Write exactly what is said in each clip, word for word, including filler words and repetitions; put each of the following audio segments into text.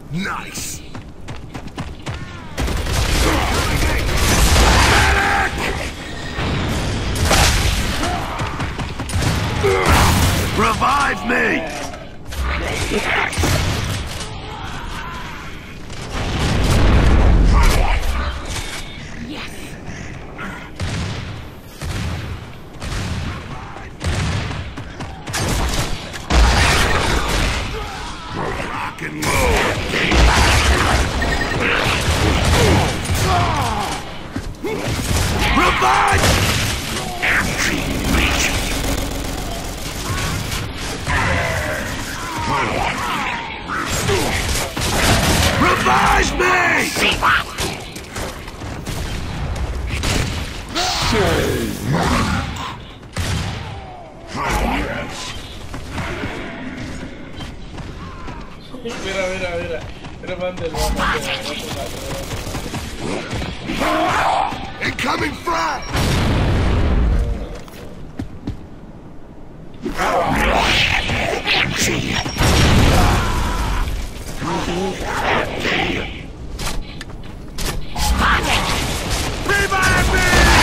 Nice. Revive me! Rock and roll! Revive! Revive me! Mira, mira, mira. Mira, mándelo, mándelo. Incoming frag! Revive me!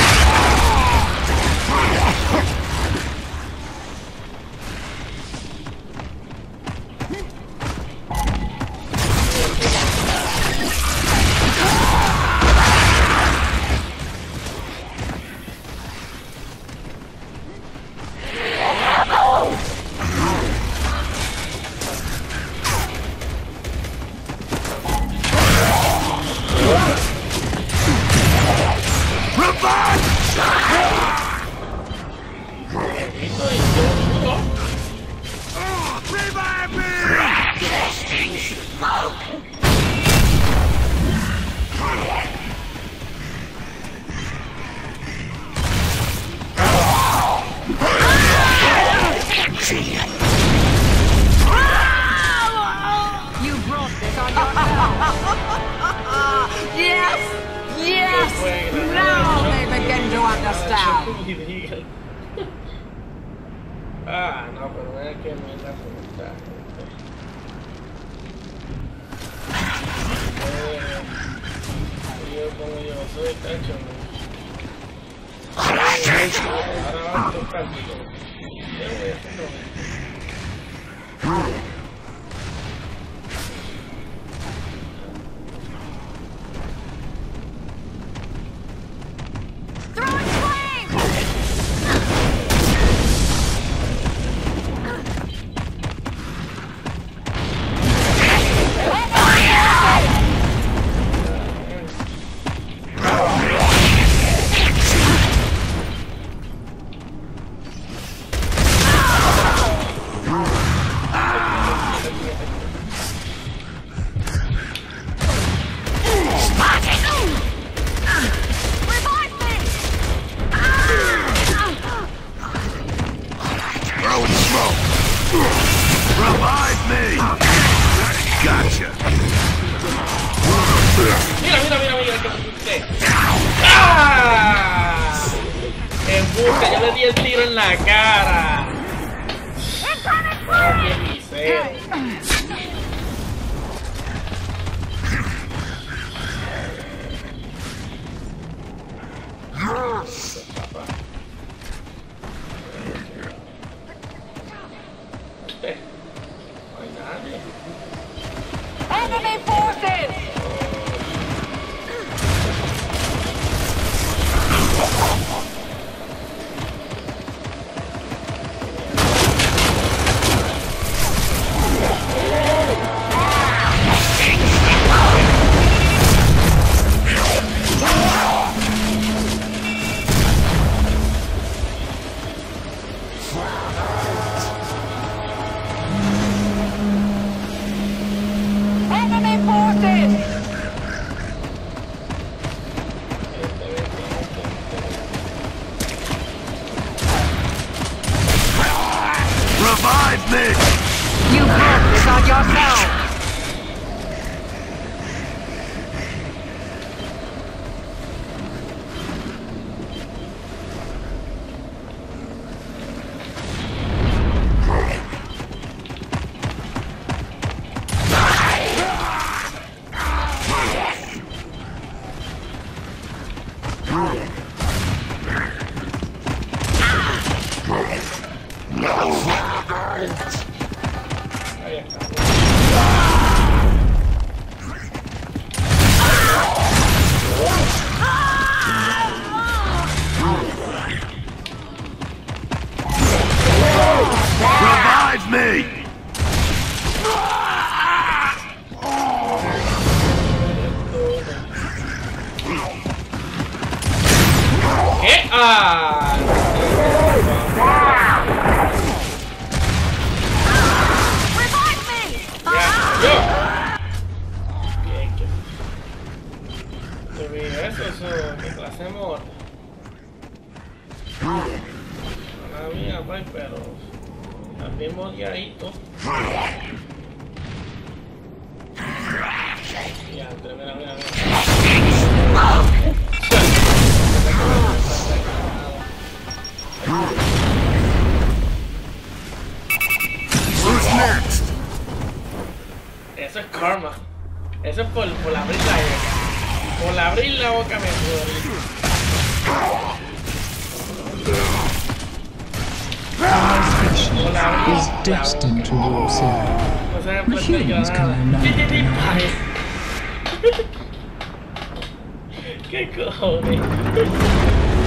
Yes! Yes! Now they begin to understand. Ah, no, pero es que me da pregunta. Yo como yo soy tacho. Ahora vamos a tocar. Yo voy a hacerlo. Revive me! Gotcha! Mira, mira, mira, mira, que pusiste. ¡Ah! Embuste, yo le di el tiro en la cara. ¡Ah, qué misero! Enemy forces! Enemy forces! Ya, pero mira, mira, mira. Who's next? Eso es karma. Eso es por, por abrir la boca. Por abrir la boca me puedo. Is destined to rule soon. O sea, The humans can learn nothing. ¿Qué cojones?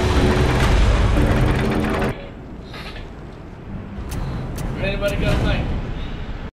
Anybody got a knife?